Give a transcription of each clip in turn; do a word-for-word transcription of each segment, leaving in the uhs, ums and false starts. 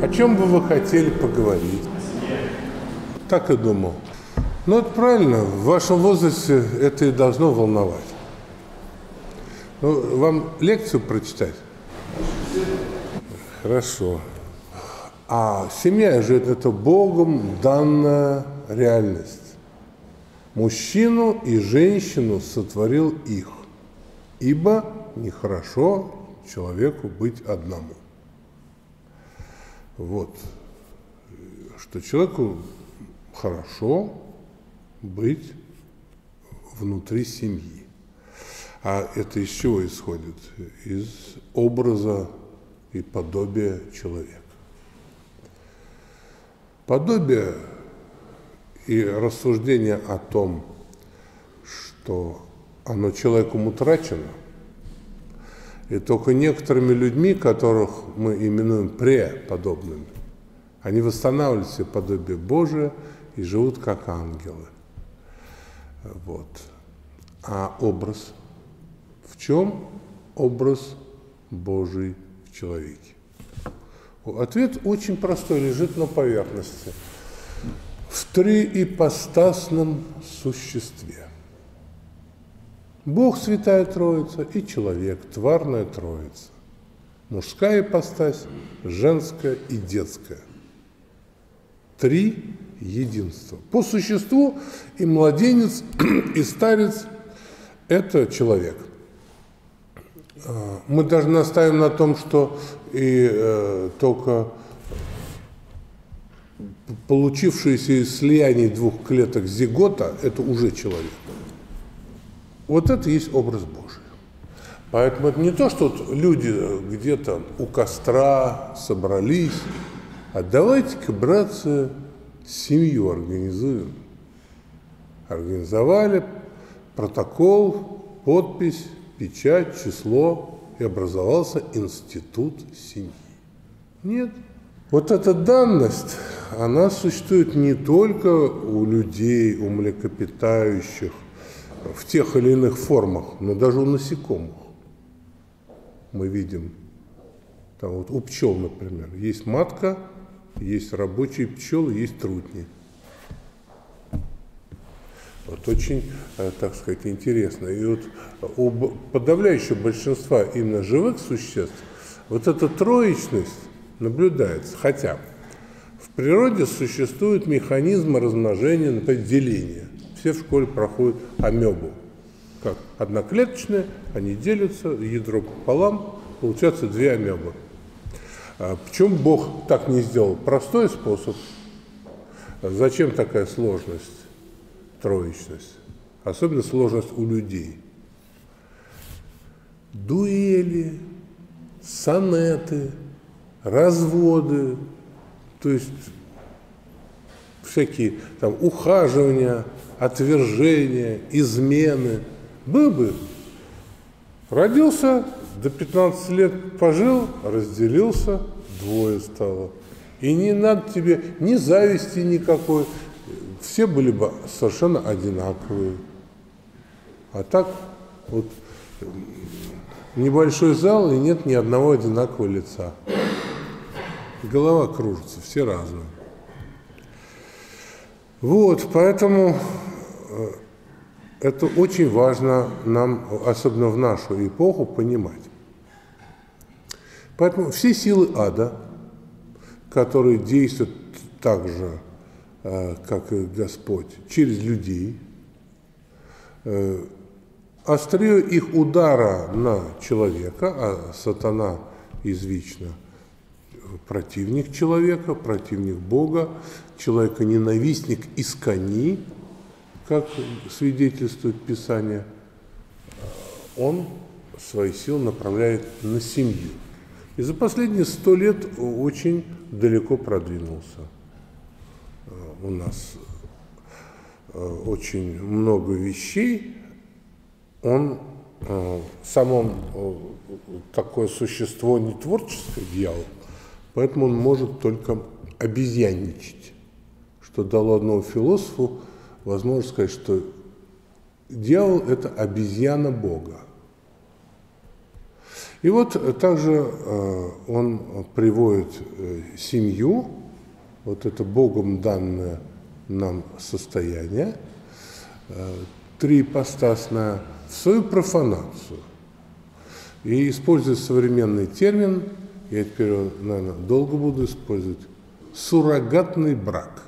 О чем бы вы хотели поговорить? Так и думал. Ну, это правильно. В вашем возрасте это и должно волновать. Ну, вам лекцию прочитать? Хорошо. А семья же это Богом данная реальность. Мужчину и женщину сотворил их, ибо нехорошо человеку быть одному. Вот. Что человеку хорошо быть внутри семьи. А это из чего исходит? Из образа и подобия человека. Подобие и рассуждение о том, что оно человеком утрачено, и только некоторыми людьми, которых мы именуем преподобными, они восстанавливают себе подобие Божие и живут как ангелы. Вот. А образ? В чем образ Божий в человеке? Ответ очень простой, лежит на поверхности. В триипостасном существе. Бог, Святая Троица, и человек, тварная Троица. Мужская ипостась, женская и детская. Три единства. По существу и младенец, и старец – это человек. Мы даже настаиваем на том, что и э, только получившиеся из слияний двух клеток зигота – это уже человек. Вот это и есть образ Божий. Поэтому это не то, что вот люди где-то у костра собрались, а давайте-ка, братцы, семью организуем. Организовали протокол, подпись, печать, число, и образовался институт семьи. Нет. Вот эта данность, она существует не только у людей, у млекопитающих, в тех или иных формах, но даже у насекомых. Мы видим, там вот у пчел, например, есть матка, есть рабочие пчелы, есть трутни. Вот очень, так сказать, интересно. И вот у подавляющего большинства именно живых существ вот эта троечность наблюдается. Хотя в природе существуют механизмы размножения, например, деления. Все в школе проходят амебу. Как одноклеточные, они делятся, ядро пополам, получается две амебы. А почему Бог так не сделал? Простой способ. Зачем такая сложность? Троечность. Особенно сложность у людей. Дуэли, сонеты, разводы, то есть всякие там ухаживания, отвержения, измены. Был бы. Родился, до пятнадцати лет пожил, разделился, двое стало. И не надо тебе ни зависти никакой. Все были бы совершенно одинаковые. А так вот небольшой зал, и нет ни одного одинакового лица. Голова кружится, все разные. Вот, поэтому это очень важно нам, особенно в нашу эпоху, понимать. Поэтому все силы ада, которые действуют так же, как и Господь, через людей, острие их удара на человека, а сатана извечно противник человека, противник Бога, человека-ненавистник искони, как свидетельствует Писание, он свои силы направляет на семью. И за последние сто лет очень далеко продвинулся. У нас очень много вещей, он, сам он такое существо не творческое, дьявол, поэтому он может только обезьянничать, что дало одному философу возможность сказать, что дьявол – это обезьяна Бога. И вот также он приводит семью, вот это Богом данное нам состояние, триипостасное, в свою профанацию. И использует современный термин, я теперь, наверное, долго буду использовать, суррогатный брак.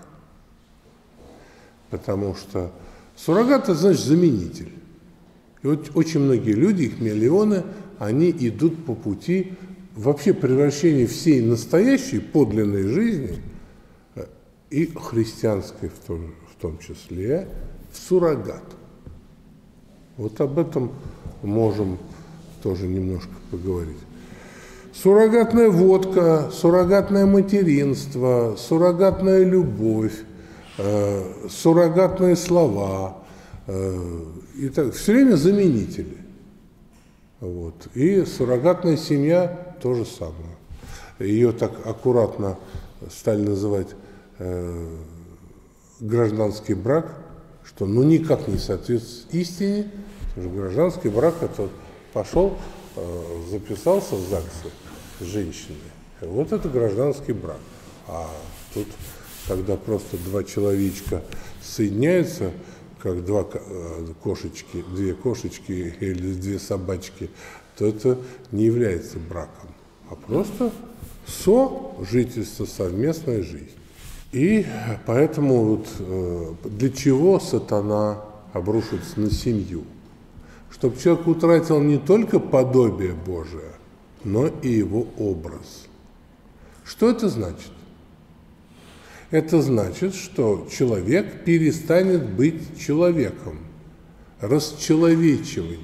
Потому что суррогат – это значит заменитель. И вот очень многие люди, их миллионы, они идут по пути вообще превращения всей настоящей, подлинной жизни, и христианской в том, в том числе, в суррогат. Вот об этом можем тоже немножко поговорить. Суррогатная водка, суррогатное материнство, суррогатная любовь, э, суррогатные слова, э, и так, все время заменители. Вот. И суррогатная семья то же самое. Ее так аккуратно стали называть э, гражданский брак, что ну никак не соответствует истине, потому что гражданский брак это пошел, э, записался в ЗАГСе с женщиной. Вот это гражданский брак. А тут, когда просто два человечка соединяются, как два кошечки, две кошечки или две собачки, то это не является браком, а просто сожительство, совместная жизнь. И поэтому вот, для чего сатана обрушится на семью? Чтобы человек утратил не только подобие Божие, но и его образ. Что это значит? Это значит, что человек перестанет быть человеком. Расчеловечивание.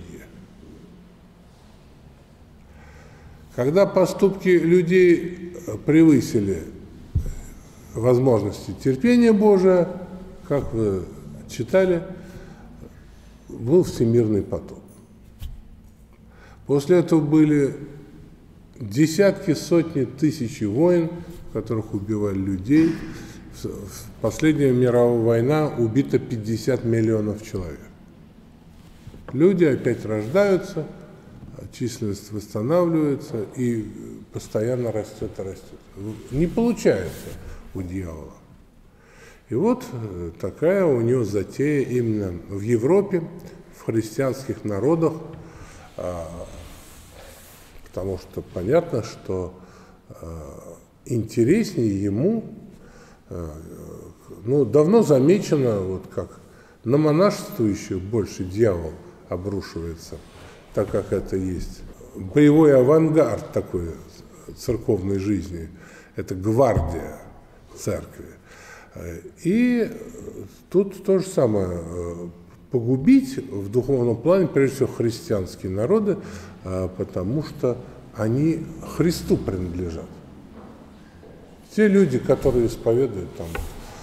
Когда поступки людей превысили возможности терпения Божия, как вы читали, был всемирный потоп. После этого были десятки, сотни, тысячи войн, в которых убивали людей. Последняя мировая война убито пятьдесят миллионов человек. Люди опять рождаются, численность восстанавливается и постоянно растет и растет. Не получается у дьявола. И вот такая у него затея именно в Европе, в христианских народах, потому что понятно, что интереснее ему, ну, давно замечено, вот как на монашествующих больше дьявол обрушивается, так как это есть боевой авангард такой церковной жизни, это гвардия церкви. И тут то же самое, погубить в духовном плане, прежде всего, христианские народы, потому что они Христу принадлежат. Те люди, которые исповедуют там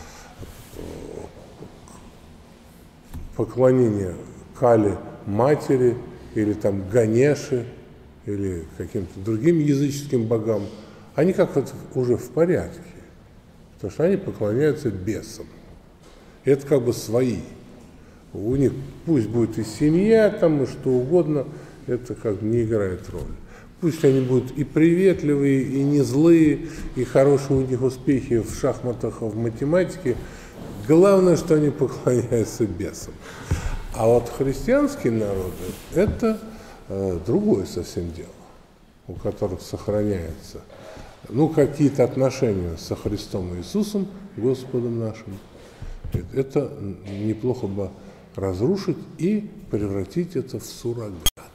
поклонение Кали матери или там Ганеши или каким-то другим языческим богам, они как вот уже в порядке, потому что они поклоняются бесам. И это как бы свои. У них пусть будет и семья, там, и что угодно, это как бы не играет роли. Пусть они будут и приветливые, и не злые, и хорошие у них успехи в шахматах, в математике. Главное, что они поклоняются бесам. А вот христианские народы – это э, другое совсем дело, у которых сохраняется ну, какие-то отношения со Христом Иисусом, Господом нашим. Это неплохо бы разрушить и превратить это в суррогат.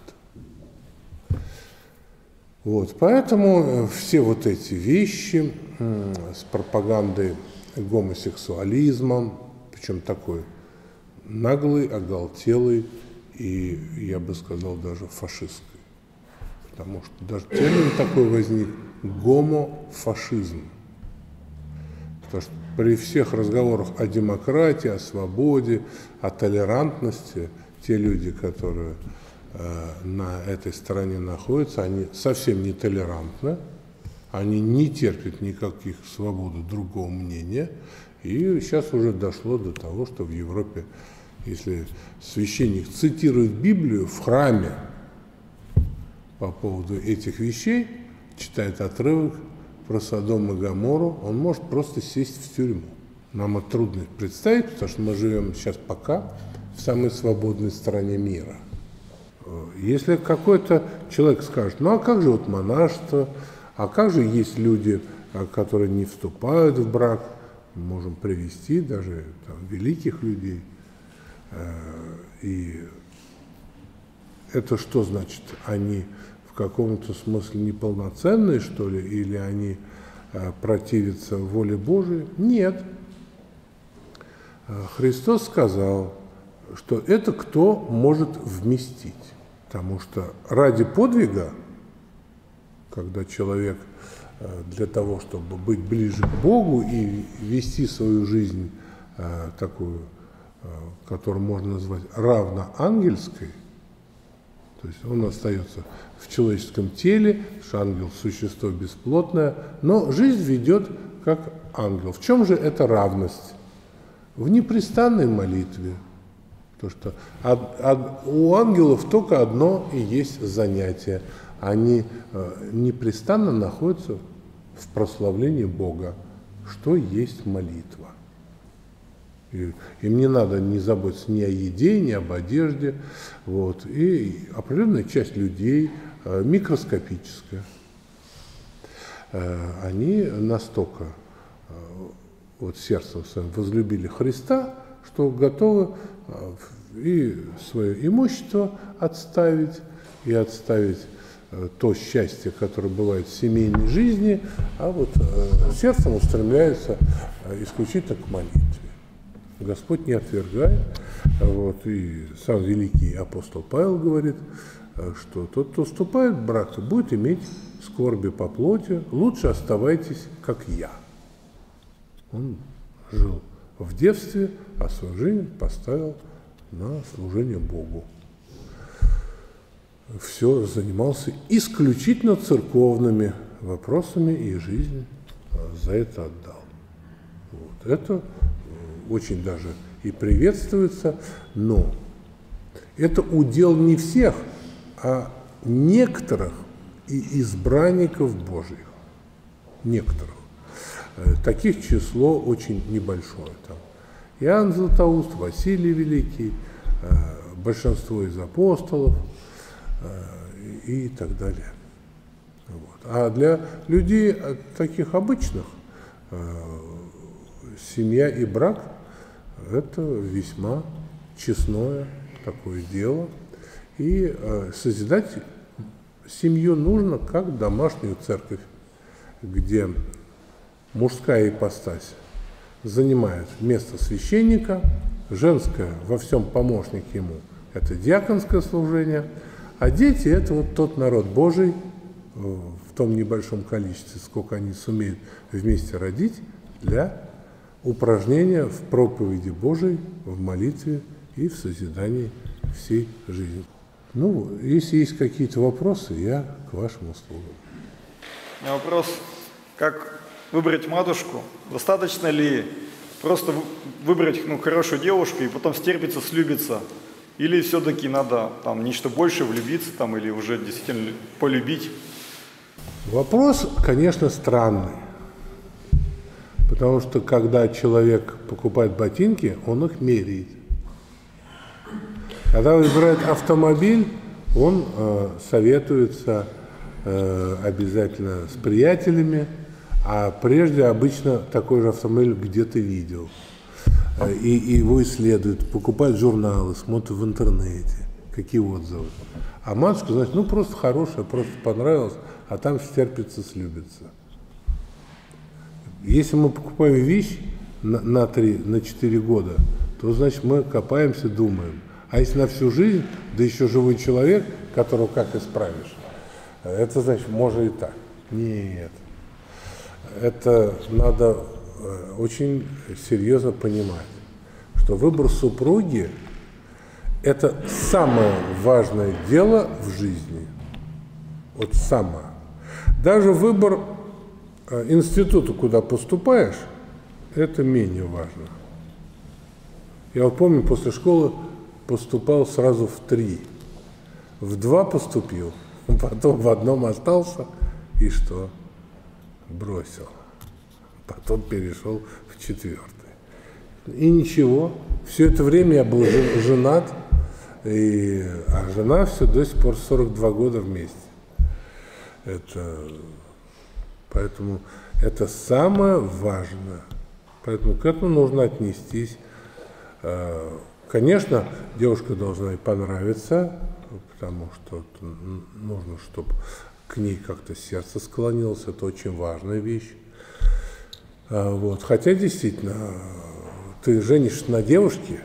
Вот, поэтому все вот эти вещи э, с пропагандой гомосексуализма, причем такой наглый, оголтелый и, я бы сказал, даже фашистской. Потому что даже термин такой возник – гомофашизм. Потому что при всех разговорах о демократии, о свободе, о толерантности, те люди, которые э, на этой стороне находятся, они совсем не толерантны, они не терпят никаких свободы другого мнения. И сейчас уже дошло до того, что в Европе, если священник цитирует Библию в храме, по поводу этих вещей, читает отрывок про Содом и Гоморру, он может просто сесть в тюрьму. Нам это трудно представить, потому что мы живем сейчас пока в самой свободной стране мира. Если какой-то человек скажет, ну а как же вот монашество, а как же есть люди, которые не вступают в брак, можем привести даже там, великих людей. И это что значит? Они в каком-то смысле неполноценные, что ли, или они противятся воле Божией? Нет. Христос сказал, что это кто может вместить. Потому что ради подвига, когда человек для того, чтобы быть ближе к Богу и вести свою жизнь такую, которую можно назвать равноангельской, то есть он остается в человеческом теле, что ангел – существо бесплотное, но жизнь ведет как ангел. В чем же эта равность? В непрестанной молитве. Потому что от, от, у ангелов только одно и есть занятие. Они э, непрестанно находятся в прославлении Бога, что есть молитва. И, им не надо не заботиться ни о еде, ни об одежде. Вот. И определенная часть людей, э, микроскопическая, э, они настолько э, вот сердцем своим возлюбили Христа, что готовы э, и свое имущество отставить, и отставить э, то счастье, которое бывает в семейной жизни, а вот э, сердцем устремляются э, исключительно к молитве. Господь не отвергает, вот, и сам великий апостол Павел говорит, что тот, кто вступает в брак, будет иметь скорби по плоти, лучше оставайтесь, как я. Он жил в девстве, а свою жизнь поставил на служение Богу. Все занимался исключительно церковными вопросами и жизнь за это отдал. Вот. Это очень даже и приветствуется, но это удел не всех, а некоторых и избранников Божьих. Некоторых. Таких число очень небольшое. Там Иоанн Златоуст, Василий Великий, большинство из апостолов и так далее. Вот. А для людей таких обычных семья и брак – это весьма честное такое дело. И э, созидать семью нужно как домашнюю церковь, где мужская ипостась занимает место священника, женская во всем помощник ему – это диаконское служение, а дети – это вот тот народ Божий э, в том небольшом количестве, сколько они сумеют вместе родить, для упражнения в проповеди Божией, в молитве и в созидании всей жизни. Ну, если есть какие-то вопросы, я к вашим услугам. У меня вопрос, как выбрать матушку? Достаточно ли просто выбрать ну, хорошую девушку и потом стерпится, слюбиться? Или все-таки надо там нечто больше, влюбиться там, или уже действительно полюбить? Вопрос, конечно, странный. Потому что, когда человек покупает ботинки, он их меряет. Когда выбирает автомобиль, он э, советуется э, обязательно с приятелями, а прежде обычно такой же автомобиль где-то видел. Э, и, и его исследуют, покупают журналы, смотрят в интернете, какие отзывы. А матушка, значит, ну просто хорошая, просто понравилась, а там стерпится, слюбится. Если мы покупаем вещь на, на три, на четыре года, то, значит, мы копаемся, думаем. А если на всю жизнь, да еще живой человек, которого как исправишь, это, значит, можно и так. Нет. Это надо очень серьезно понимать, что выбор супруги – это самое важное дело в жизни. Вот самое. Даже выбор института, куда поступаешь, это менее важно. Я вот помню, после школы поступал сразу в три. В два поступил, Потом в одном остался и что? Бросил. Потом перешел в четвертый. И ничего. Все это время я был женат, и, а жена все до сих пор сорок два года вместе. Это, поэтому это самое важное. Поэтому к этому нужно отнестись. Конечно, девушка должна и понравиться, потому что нужно, чтобы к ней как-то сердце склонилось. Это очень важная вещь. Вот. Хотя действительно, ты женишься на девушке,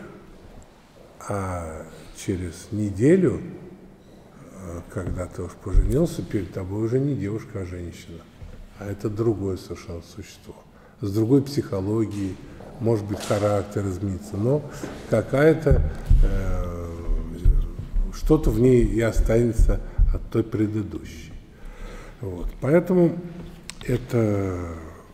а через неделю, когда ты уж поженился, перед тобой уже не девушка, а женщина. А это другое совершенно существо. С другой психологией, может быть, характер изменится, но какая-то, э, что-то в ней и останется от той предыдущей. Вот. Поэтому это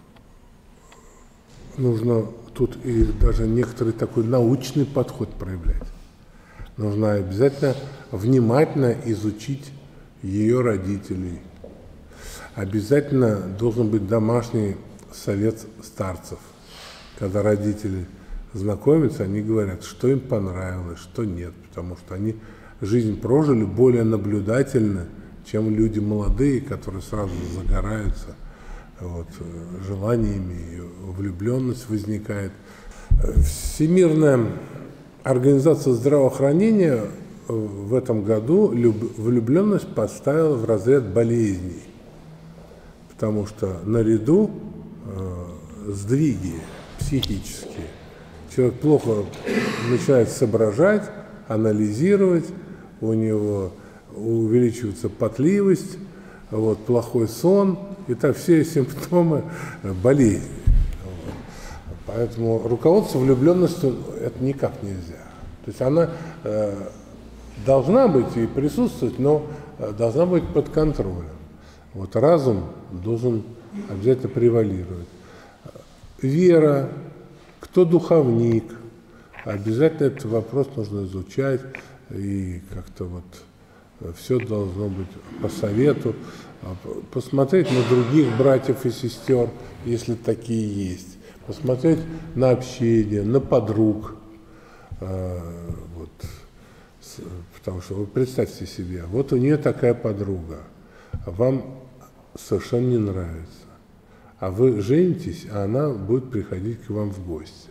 нужно тут и даже некоторый такой научный подход проявлять. Нужно обязательно внимательно изучить ее родителей. Обязательно должен быть домашний совет старцев. Когда родители знакомятся, они говорят, что им понравилось, что нет, потому что они жизнь прожили более наблюдательно, чем люди молодые, которые сразу загораются вот, желаниями, влюбленность возникает. Всемирная организация здравоохранения в этом году влюбленность поставила в разряд болезней, потому что наряду э, сдвиги психические. Человек плохо начинает соображать, анализировать, у него увеличивается потливость, вот, плохой сон, и так все симптомы болезни. Вот. Поэтому руководство влюбленностью это никак нельзя. То есть она э, должна быть и присутствовать, но э, должна быть под контролем. Вот разум должен обязательно превалировать. Вера, кто духовник, обязательно этот вопрос нужно изучать, и как-то вот все должно быть по совету, посмотреть на других братьев и сестер, если такие есть, посмотреть на общение, на подруг, вот, потому что вы представьте себе, вот у нее такая подруга, а вам совершенно не нравится. А вы женитесь, а она будет приходить к вам в гости.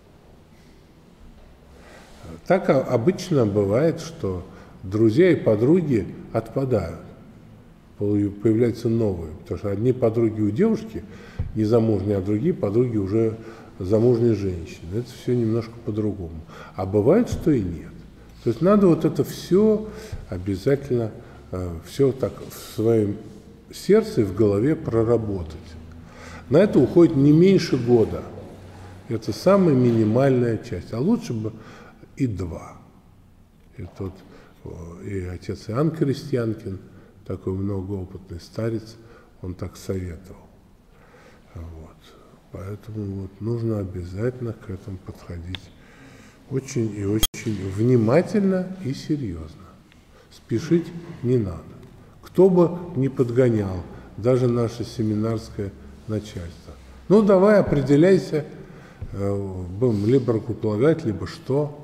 Так обычно бывает, что друзья и подруги отпадают, появляются новые. Потому что одни подруги у девушки незамужние, а другие подруги уже замужние женщины. Это все немножко по-другому. А бывает, что и нет. То есть надо вот это все обязательно, все так в своем сердце и в голове проработать. На это уходит не меньше года. Это самая минимальная часть. А лучше бы и два. И тут и отец Иоанн Крестьянкин, такой многоопытный старец, он так советовал. Вот. Поэтому вот нужно обязательно к этому подходить очень и очень внимательно и серьезно. Спешить не надо. Кто бы ни подгонял, даже наше семинарское начальство. Ну, давай определяйся, будем либо рукополагать, либо что.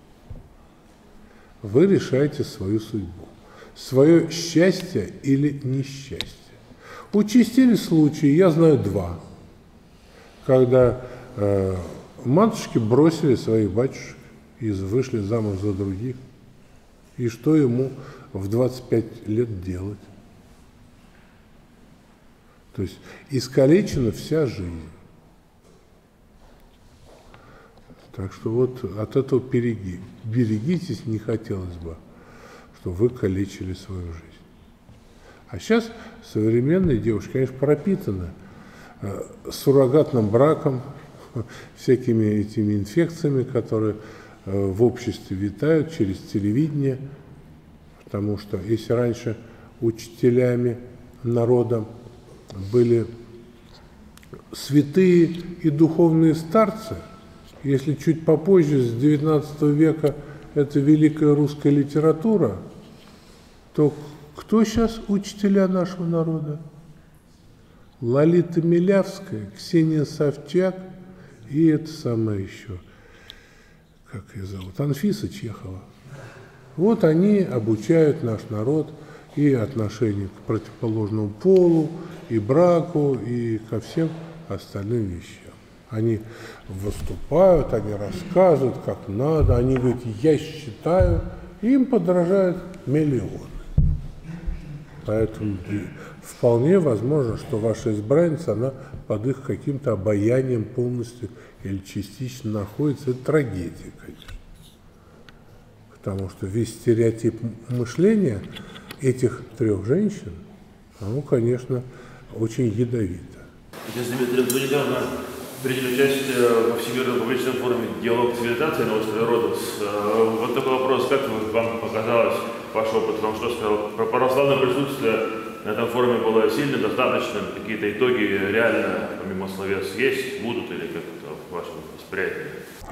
Вы решаете свою судьбу, свое счастье или несчастье. Участились случаи, я знаю два, когда э, матушки бросили своих батюшек и вышли замуж за других. И что ему в двадцать пять лет делать? То есть искалечена вся жизнь. Так что вот от этого береги, берегитесь, не хотелось бы, чтобы вы калечили свою жизнь. А сейчас современные девушки, конечно, пропитаны э, суррогатным браком, всякими этими инфекциями, которые э, в обществе витают через телевидение, потому что если раньше учителями народа были святые и духовные старцы, если чуть попозже, с девятнадцатого века, это великая русская литература, то Кто сейчас учителя нашего народа? Лолита Милявская, Ксения Собчак и это самое еще, как ее зовут, Анфиса Чехова. Вот они обучают наш народ и отношению к противоположному полу, и браку, и ко всем остальным вещам. Они выступают, они рассказывают, как надо, они говорят, я считаю, и им подражают миллионы. Поэтому вполне возможно, что ваша избранница, она под их каким-то обаянием полностью или частично находится. Это трагедия, конечно. Потому что весь стереотип мышления этих трех женщин, оно, конечно, очень ядовито. Отец Дмитрий, вы недавно приняли участие во Всемирном публичном форуме «Диалог цивилизации на острове Родос». Вот такой вопрос, как вам показалось ваш опыт? Вам что сказал? Про православное присутствие на этом форуме было сильным, достаточным? Какие-то итоги реально, помимо словес, есть, будут или как это в вашем восприятии?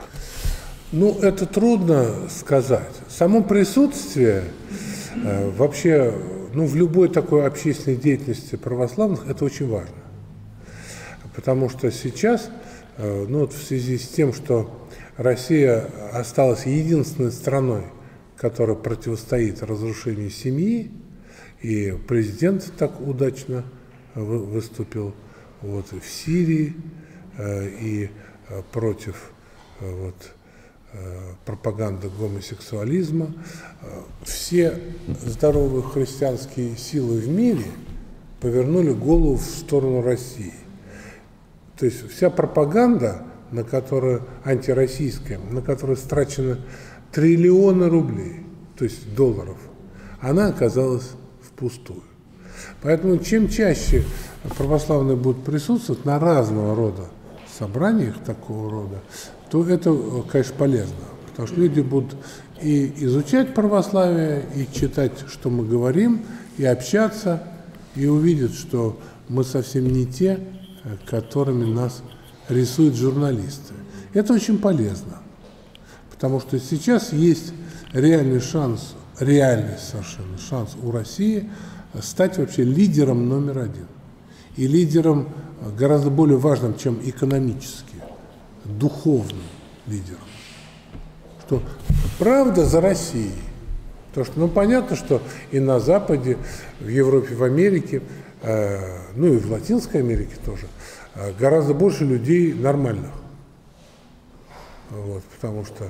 Ну, это трудно сказать. Само присутствие э, вообще, ну, в любой такой общественной деятельности православных это очень важно. Потому что сейчас, э, ну, вот в связи с тем, что Россия осталась единственной страной, которая противостоит разрушению семьи, и президент так удачно вы, выступил вот, в Сирии э, и э, против э, вот, пропаганда гомосексуализма. Все здоровые христианские силы в мире повернули голову в сторону России. То есть вся пропаганда, на которую, антироссийская, на которую страчено триллионы рублей, то есть долларов, она оказалась впустую. Поэтому чем чаще православные будут присутствовать на разного рода собраниях такого рода, то это, конечно, полезно, потому что люди будут и изучать православие, и читать, что мы говорим, и общаться, и увидят, что мы совсем не те, которыми нас рисуют журналисты. Это очень полезно, потому что сейчас есть реальный шанс, реальный совершенно шанс у России стать вообще лидером номер один. И лидером гораздо более важным, чем экономически, духовным лидером. Что правда за Россией. Потому что, ну, понятно, что и на Западе, в Европе, в Америке, э, ну и в Латинской Америке тоже, э, гораздо больше людей нормальных. Вот, потому что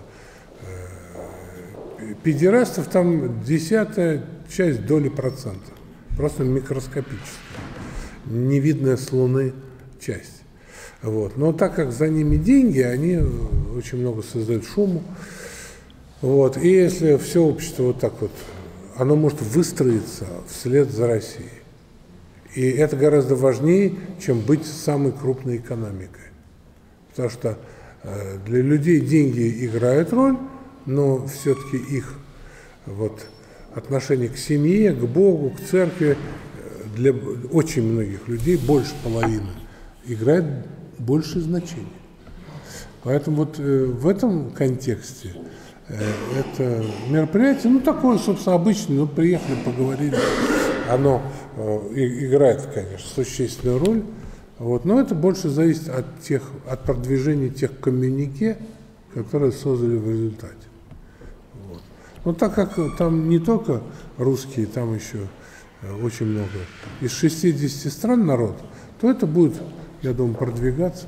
э, педерастов там десятая часть доли процента. Просто микроскопическая. Невидная с Луны часть. Вот. Но так как за ними деньги, они очень много создают шуму. Вот. И если все общество вот так вот, оно может выстроиться вслед за Россией. И это гораздо важнее, чем быть самой крупной экономикой. Потому что э, для людей деньги играют роль, но все-таки их вот, отношение к семье, к Богу, к церкви для очень многих людей, больше половины, играет большее значение. Поэтому вот э, в этом контексте э, это мероприятие, ну такое, собственно, обычное, ну приехали, поговорили, оно э, играет, конечно, существенную роль, вот, но это больше зависит от тех, от продвижения тех коммюнике, которые создали в результате. Вот. Но так как там не только русские, там еще очень много, из шестидесяти стран народ, то это будет, я думаю, продвигаться.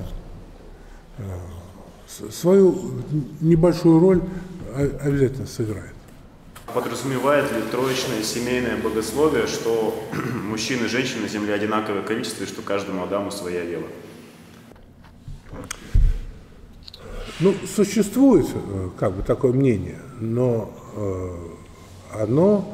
Свою небольшую роль обязательно сыграет. Подразумевает ли троичное семейное богословие, что мужчин и женщин на земле одинаковое количество, и что каждому Адаму своя Ева? Ну, существует как бы такое мнение, но э, оно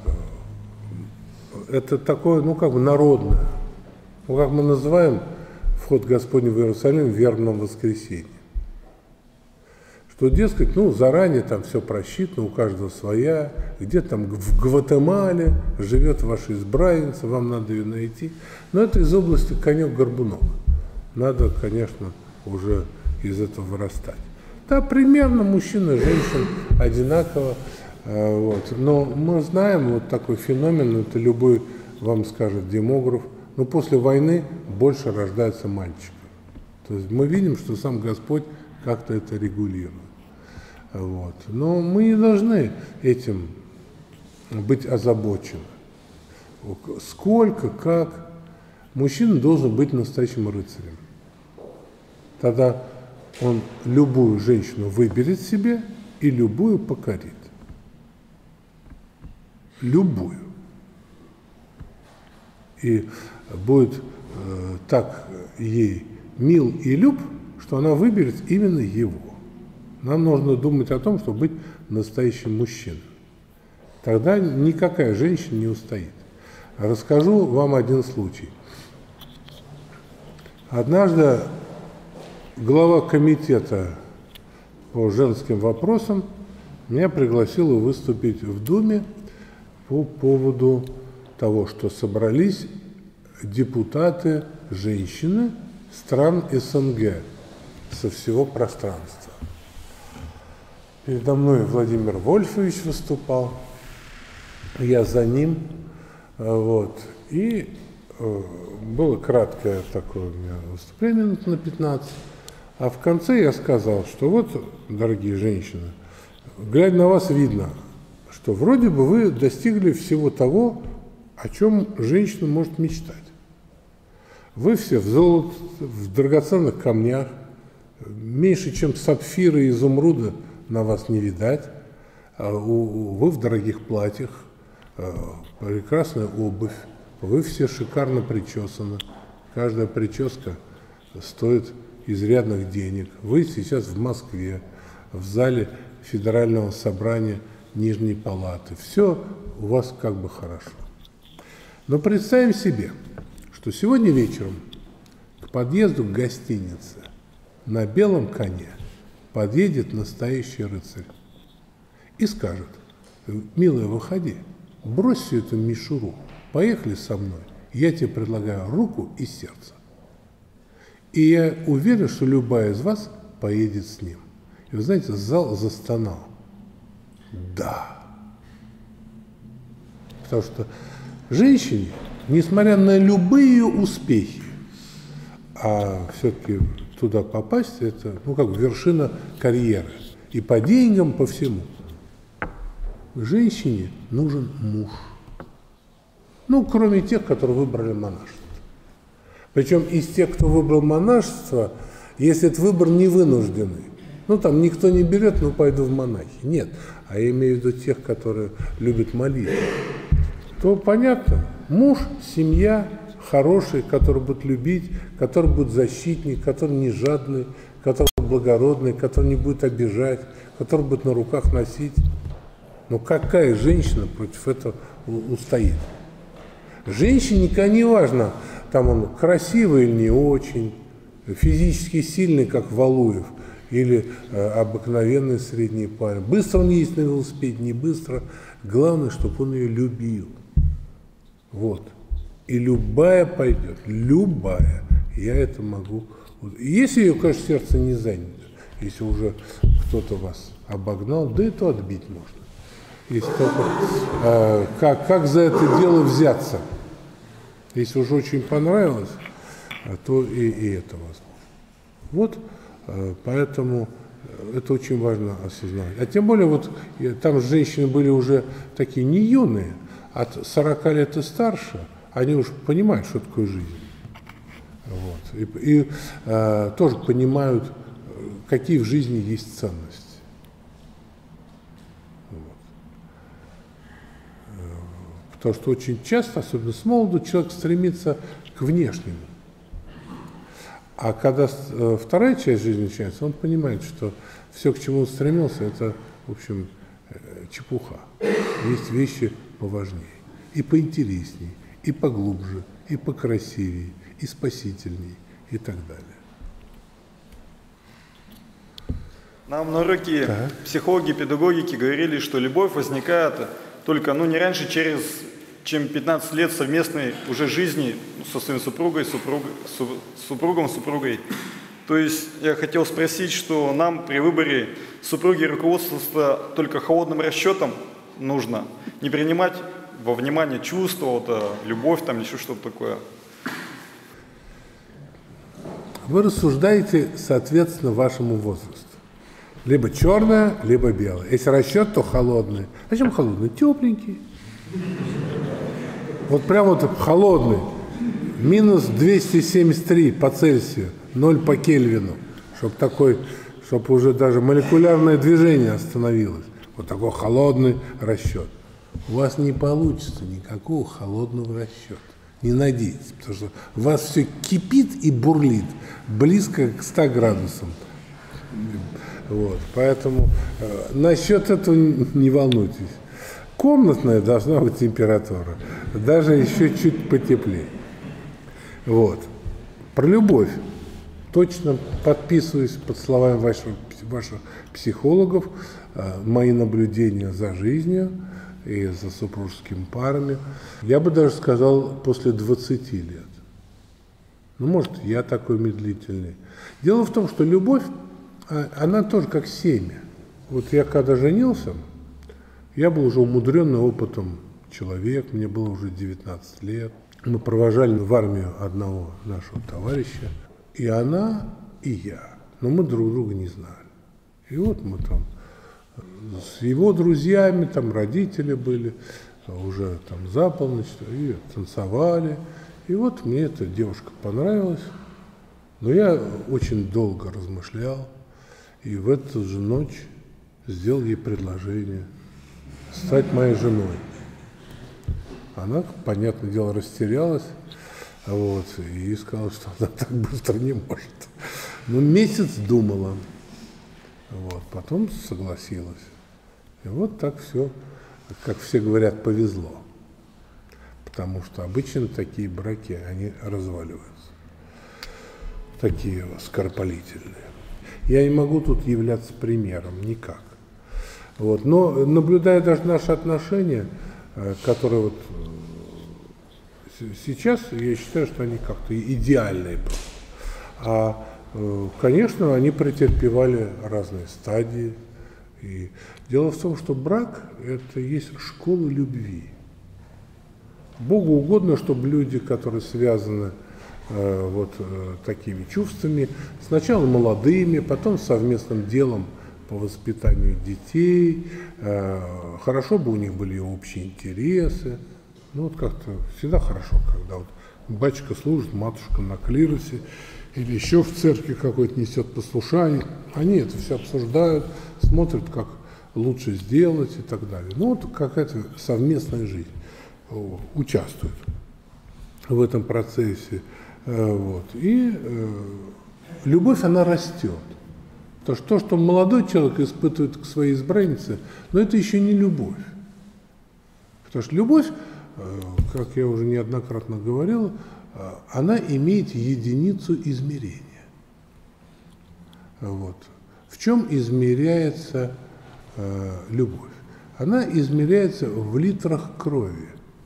это такое, ну, как бы народное. Ну, как мы называем вход Господень в Иерусалим в вербном воскресенье. Что, дескать, ну, заранее там все просчитано, у каждого своя, где-то там в Гватемале живет ваша избранница, вам надо ее найти. Но это из области конек-горбунок. Надо, конечно, уже из этого вырастать. Да, примерно мужчин и женщин одинаково Вот. Но мы знаем вот такой феномен, это любой вам скажет демограф, но после войны больше рождается мальчиков. То есть мы видим, что сам Господь как-то это регулирует. Вот. Но мы не должны этим быть озабочены. Сколько, как. Мужчина должен быть настоящим рыцарем. Тогда он любую женщину выберет себе и любую покорит. Любую. И будет э, так ей мил и люб, что она выберет именно его. Нам нужно думать о том, чтобы быть настоящим мужчиной. Тогда никакая женщина не устоит. Расскажу вам один случай. Однажды глава комитета по женским вопросам меня пригласила выступить в Думе по поводу того, что собрались депутаты женщины стран СНГ со всего пространства. Передо мной Владимир Вольфович выступал, я за ним, вот, и было краткое такое у меня выступление, минут на пятнадцать, а в конце я сказал, что вот, дорогие женщины, глядя на вас, видно, что вроде бы вы достигли всего того, о чем женщина может мечтать. Вы все в золоте, в драгоценных камнях, меньше, чем сапфиры и изумруда на вас не видать, вы в дорогих платьях, прекрасная обувь, вы все шикарно причесаны, каждая прическа стоит изрядных денег. Вы сейчас в Москве, в зале Федерального собрания Нижней Палаты. Все у вас как бы хорошо. Но представим себе, что сегодня вечером к подъезду к гостинице на белом коне подъедет настоящий рыцарь и скажет: милая, выходи, брось всю эту мишуру, поехали со мной, я тебе предлагаю руку и сердце. И я уверен, что любая из вас поедет с ним. И вы знаете, зал застонал. Да. Потому что женщине, несмотря на любые успехи, а все-таки туда попасть, это, ну, как вершина карьеры. И по деньгам, по всему. Женщине нужен муж. Ну, кроме тех, которые выбрали монашество. Причем из тех, кто выбрал монашество, если этот выбор не вынужденный. Ну, там никто не берет, ну, пойду в монахи. Нет. А я имею в виду тех, которые любят молитву. То понятно, муж, семья, хороший, который будет любить, который будет защитник, который не жадный, который благородный, который не будет обижать, который будет на руках носить. Но какая женщина против этого устоит? Женщине не важно, там он красивый или не очень, физически сильный, как Валуев, или э, обыкновенный средний парень. Быстро он ездит на велосипеде, не быстро. Главное, чтобы он ее любил. Вот. И любая пойдет, любая. Я это могу. Если ее, конечно, сердце не занято, если уже кто-то вас обогнал, да и то отбить можно. Если только, э, как, как за это дело взяться. Если уже очень понравилось, то и, и это возможно. Вот, э, поэтому это очень важно осознавать. А тем более, вот там женщины были уже такие не юные, от сорока лет и старше, они уже понимают, что такое жизнь. Вот. И, и э, тоже понимают, какие в жизни есть ценности. Потому что очень часто, особенно с молоду, человек стремится к внешнему. А когда вторая часть жизни начинается, он понимает, что все, к чему он стремился, это, в общем, чепуха. Есть вещи поважнее, и поинтереснее, и поглубже, и покрасивее, и спасительней, и так далее. Нам на уроке так. психологи, педагогики говорили, что любовь возникает только, ну, не раньше, через, чем пятнадцать лет совместной уже жизни со своей супругой, супруг, су, супругом, супругой. То есть я хотел спросить, что нам при выборе супруги руководствоваться только холодным расчетом нужно, не принимать во внимание чувства, вот, любовь там, еще что-то такое. Вы рассуждаете соответственно вашему возрасту. Либо черное, либо белое. Если расчет, то холодный. Зачем холодный? Тепленький. Вот прям вот холодный. Минус двести семьдесят три по Цельсию, ноль по Кельвину. Чтобы такой, чтобы уже даже молекулярное движение остановилось. Вот такой холодный расчет. У вас не получится никакого холодного расчета. Не надейтесь, потому что у вас все кипит и бурлит, близко к ста градусам. Вот, поэтому э, насчет этого не волнуйтесь. Комнатная должна быть температура, даже еще чуть потеплее. Вот. Про любовь. Точно подписываюсь под словами ваших, ваших психологов, э, мои наблюдения за жизнью и за супружескими парами. Я бы даже сказал, после двадцати лет. Ну, может, я такой медлительный. Дело в том, что любовь, она тоже как семя. Вот я когда женился, я был уже умудренный опытом человек, мне было уже девятнадцать лет. Мы провожали в армию одного нашего товарища, и она, и я. Но мы друг друга не знали. И вот мы там с его друзьями, там родители были, уже там за полночь, и танцевали. И вот мне эта девушка понравилась, но я очень долго размышлял, и в эту же ночь сделал ей предложение стать моей женой. Она, понятное дело, растерялась, вот, и сказала, что она так быстро не может. Но месяц думала. Вот, потом согласилась. И вот так все, как все говорят, повезло. Потому что обычно такие браки, они разваливаются. Такие скоропалительные. Я не могу тут являться примером никак. Вот. Но наблюдая даже наши отношения, которые вот сейчас, я считаю, что они как-то идеальные просто. А конечно, они претерпевали разные стадии. И дело в том, что брак – это есть школа любви. Богу угодно, чтобы люди, которые связаны э, вот э, такими чувствами, сначала молодыми, потом совместным делом по воспитанию детей, э, хорошо бы у них были общие интересы. Ну вот как-то всегда хорошо, когда вот батюшка служит, матушка на клиросе, или еще в церкви какой-то несет послушание, они это все обсуждают, смотрят, как лучше сделать и так далее. Ну вот какая-то совместная жизнь, участвуют в этом процессе. Вот. И э, любовь, она растет. Потому что то, что молодой человек испытывает к своей избраннице, но это еще не любовь. Потому что любовь, э, как я уже неоднократно говорил, она имеет единицу измерения. Вот. В чем измеряется э, любовь? Она измеряется в литрах крови.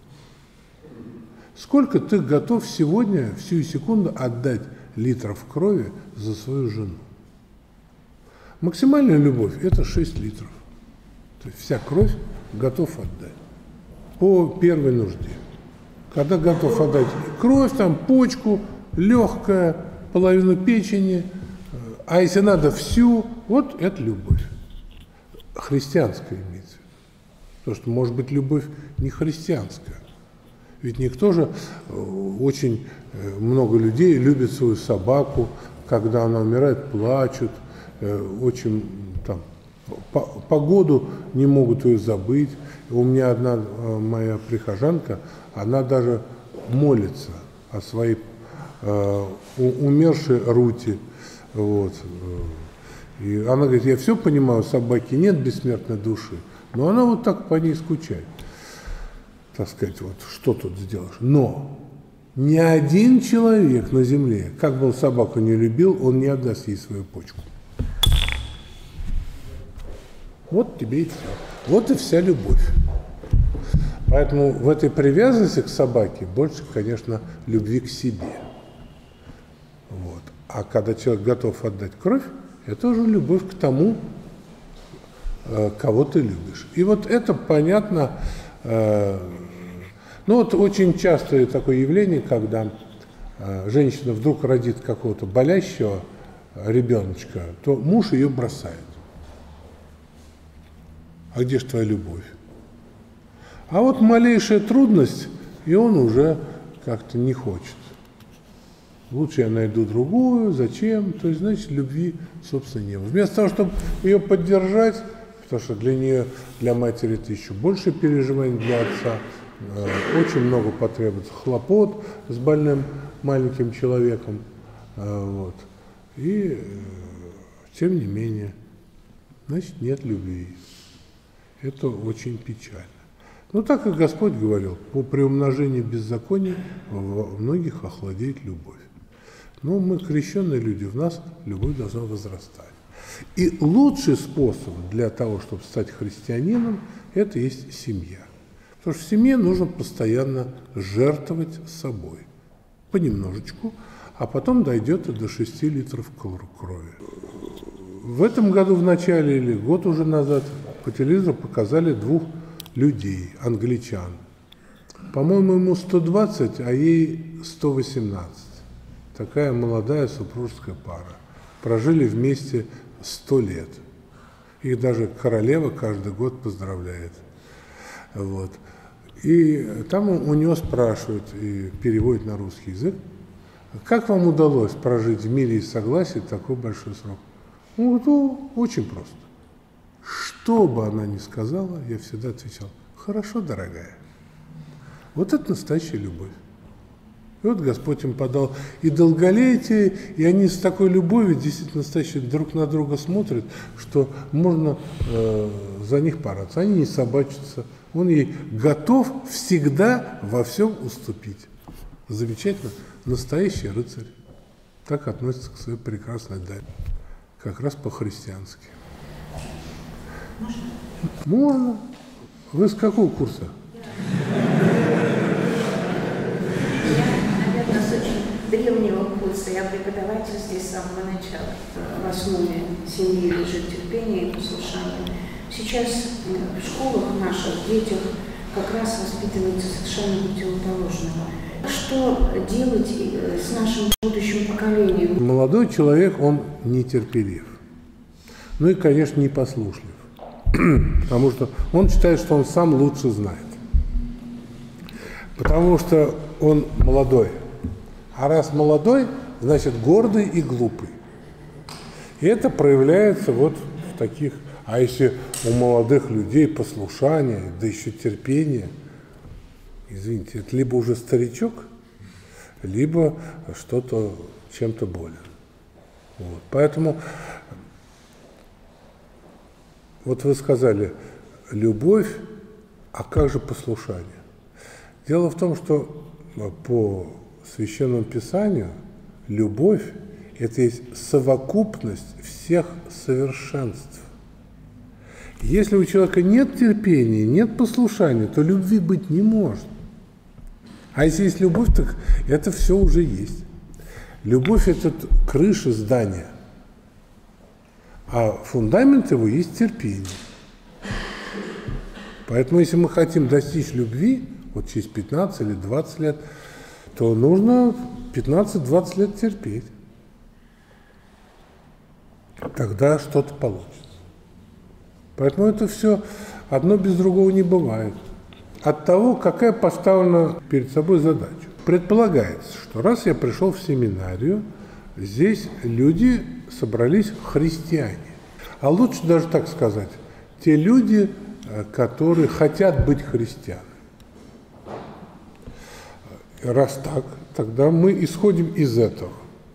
Сколько ты готов сегодня, всю секунду, отдать литров крови за свою жену? Максимальная любовь – это шесть литров. То есть вся кровь готов отдать по первой нужде. Когда готов отдать кровь, там, почку, легкое, половину печени, а если надо всю, вот это любовь. Христианская имеется. Потому что, может быть, любовь не христианская. Ведь никто же, очень много людей любит свою собаку, когда она умирает, плачут, очень там, по, по году не могут ее забыть. У меня одна моя прихожанка, она даже молится о своей э, умершей Рути. Вот. И она говорит, я все понимаю, у собаки нет бессмертной души, но она вот так по ней скучает. Так сказать, вот что тут сделаешь. Но ни один человек на земле, как бы он собаку не любил, он не отдаст ей свою почку. Вот тебе и все. Вот и вся любовь. Поэтому в этой привязанности к собаке больше, конечно, любви к себе. Вот. А когда человек готов отдать кровь, это уже любовь к тому, кого ты любишь. И вот это понятно. Ну вот очень частое такое явление, когда женщина вдруг родит какого-то болящего ребеночка, то муж ее бросает. А где же твоя любовь? А вот малейшая трудность, и он уже как-то не хочет. Лучше я найду другую, зачем? То есть, значит, любви, собственно, не было. Вместо того, чтобы ее поддержать, потому что для нее, для матери это еще больше переживаний, для отца очень много потребуется хлопот с больным маленьким человеком. Вот. И, тем не менее, значит, нет любви. Это очень печально. Ну, так как Господь говорил, по приумножению беззакония во многих охладеет любовь. Но мы крещенные люди, в нас любовь должна возрастать. И лучший способ для того, чтобы стать христианином, это есть семья. Потому что в семье нужно постоянно жертвовать собой. Понемножечку, а потом дойдет и до шести литров крови. В этом году в начале или год уже назад по телевизору показали двух людей, англичан. По-моему, ему сто двадцать, а ей сто восемнадцать. Такая молодая супружеская пара. Прожили вместе сто лет. Их даже королева каждый год поздравляет. Вот. И там у него спрашивают и переводят на русский язык, как вам удалось прожить в мире и согласии такой большой срок? Ну, ну, очень просто. Что бы она ни сказала, я всегда отвечал: хорошо, дорогая. Вот это настоящая любовь. И вот Господь им подал и долголетие, и они с такой любовью действительно настоящие друг на друга смотрят, что можно э, за них параться. Они не собачатся. Он ей готов всегда во всем уступить. Замечательно. Настоящий рыцарь. Так относится к своей прекрасной даме. Как раз по-христиански. Можно? Можно. Вы с какого курса? Я, наверное, с очень древнего курса. Я преподаватель здесь с самого начала. В основе семьи лежит терпение и послушание. Сейчас в школах наших, в детях как раз воспитывается совершенно противоположного. Что делать с нашим будущим поколением? Молодой человек, он нетерпелив. Ну и, конечно, непослушлив. Потому что он считает, что он сам лучше знает. Потому что он молодой. А раз молодой, значит гордый и глупый. И это проявляется вот в таких... А если у молодых людей послушание, да еще терпение, извините, это либо уже старичок, либо что-то чем-то болен. Вот. Поэтому вот вы сказали любовь, а как же послушание? Дело в том, что по Священному Писанию любовь – это есть совокупность всех совершенств. Если у человека нет терпения, нет послушания, то любви быть не может. А если есть любовь, так это все уже есть. Любовь – это крыша здания, а фундамент его есть терпение. Поэтому, если мы хотим достичь любви, вот через пятнадцать или двадцать лет, то нужно пятнадцать-двадцать лет терпеть. Тогда что-то получится. Поэтому это все одно без другого не бывает. От того, какая поставлена перед собой задача. Предполагается, что раз я пришел в семинарию, здесь люди собрались христиане. А лучше даже так сказать, те люди, которые хотят быть христианами. Раз так, тогда мы исходим из этого.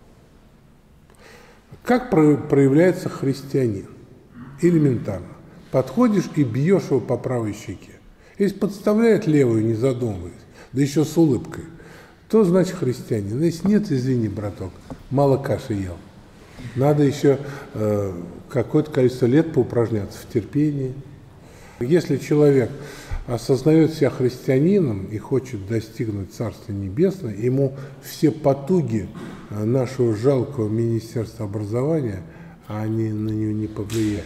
Как проявляется христианин? Элементарно. Подходишь и бьешь его по правой щеке. Если подставляет левую, не задумываясь, да еще с улыбкой, то значит христианин. Если нет, извини, браток, мало каши ел. Надо еще э, какое-то количество лет поупражняться в терпении. Если человек осознает себя христианином и хочет достигнуть Царства Небесного, ему все потуги нашего жалкого Министерства образования, они на нее не повлияют.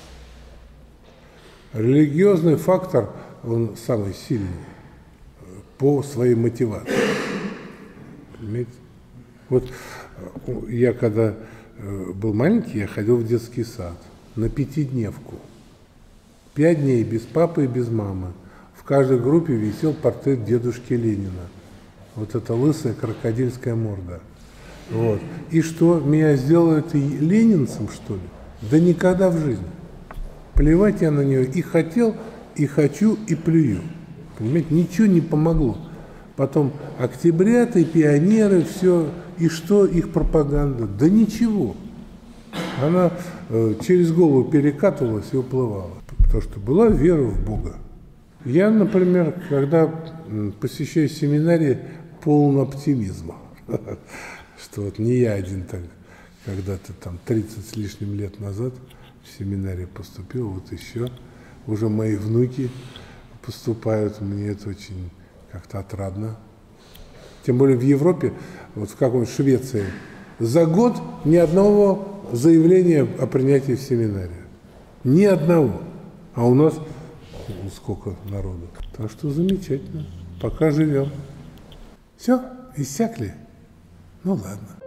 Религиозный фактор, он самый сильный по своей мотивации. Понимаете? Вот я когда был маленький, я ходил в детский сад на пятидневку. Пять дней без папы и без мамы. В каждой группе висел портрет дедушки Ленина. Вот эта лысая крокодильская морда. Вот. И что, меня сделают и ленинцем, что ли? Да никогда в жизни. Плевать я на нее и хотел, и хочу, и плюю. Понимаете, ничего не помогло. Потом октябряты, пионеры, все. И что их пропаганда? Да ничего. Она э, через голову перекатывалась и уплывала. Потому что была вера в Бога. Я, например, когда посещаю семинарии, полон оптимизма. Что вот не я один так, когда-то там тридцать с лишним лет назад в семинарий поступил, вот еще уже мои внуки поступают, мне это очень как-то отрадно. Тем более в Европе, вот в какой-нибудь Швеции, за год ни одного заявления о принятии в семинарию. Ни одного. А у нас сколько народу. Так что замечательно. Пока живем. Все, иссякли. Ну ладно.